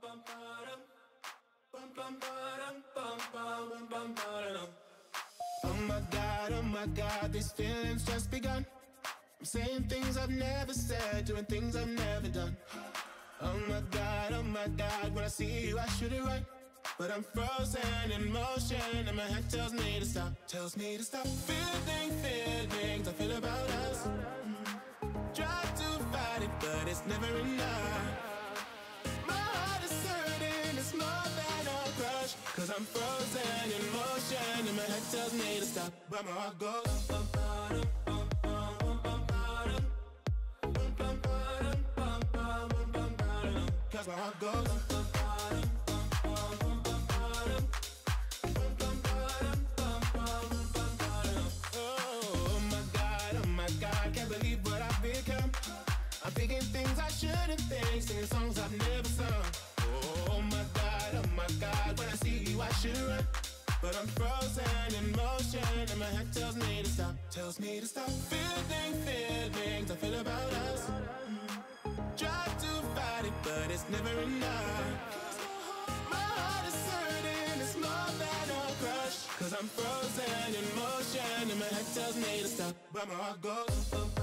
Oh my God, these feelings just begun. I'm saying things I've never said, doing things I've never done. Oh my God, when I see you I shoot it right, but I'm frozen in motion and my head tells me to stop. Tells me to stop. Feelings I feel about us. Try to fight it, but it's never enough. My heart is hurting, it's more than a crush, 'cause I'm frozen in motion and my head tells me to stop, but my heart goes. Cause my heart goes. Oh my God, can't believe what I've become. I'm thinking things I shouldn't think, singing songs I've never sung. Oh my God, when I see you I should run, but I'm frozen in motion and my head tells me to stop. Tells me to stop. Feelings I feel about us. Try to fight it, but it's never enough. My heart is hurting, it's more than a crush, 'cause I'm frozen in motion and my head tells me to stop, but my heart goes.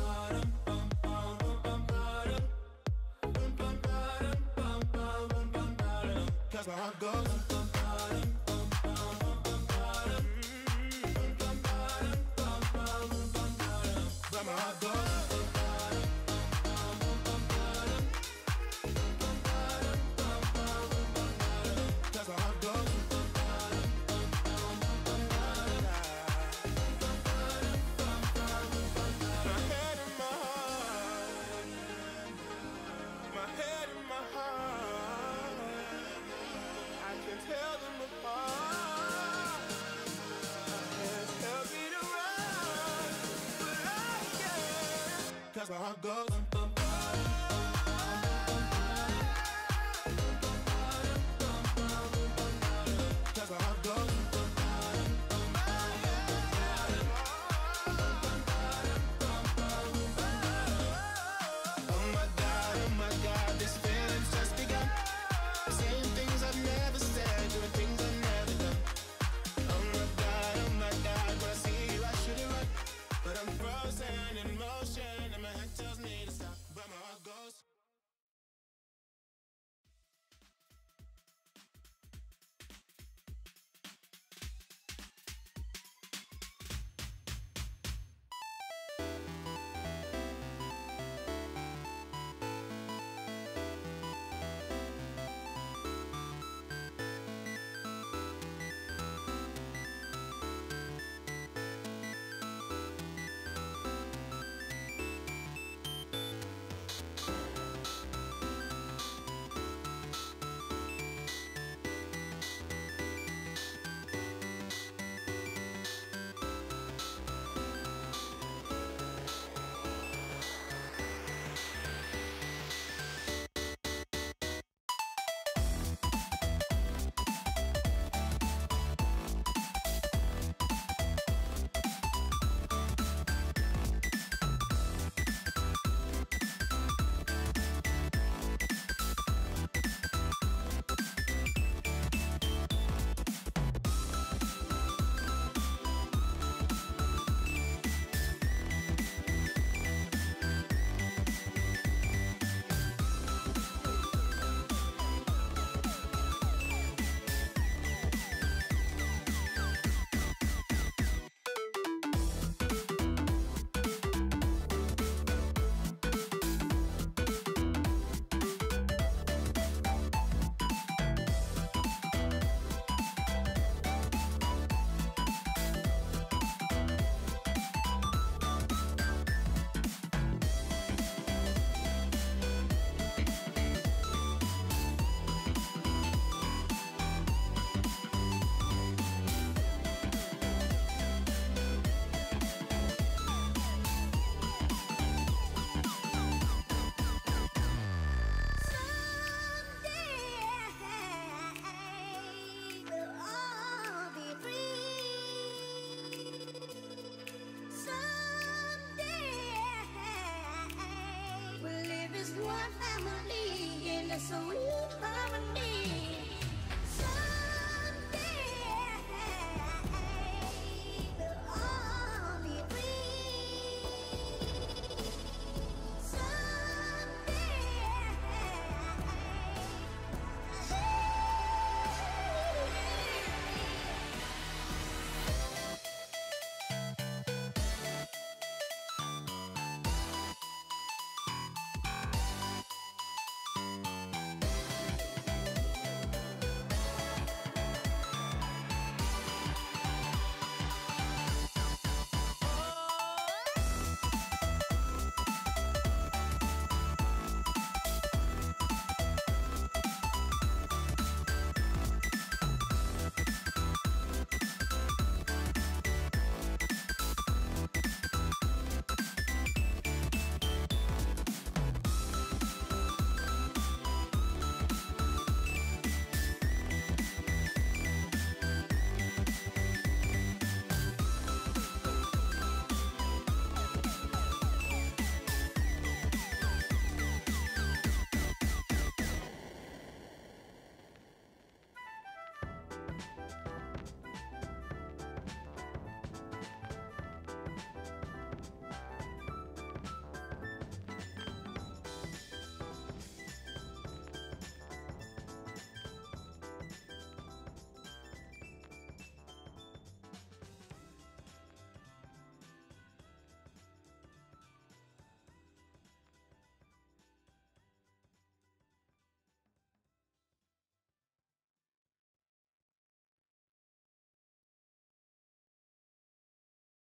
Cause my heart goes. But my heart goes. Cause my heart goes.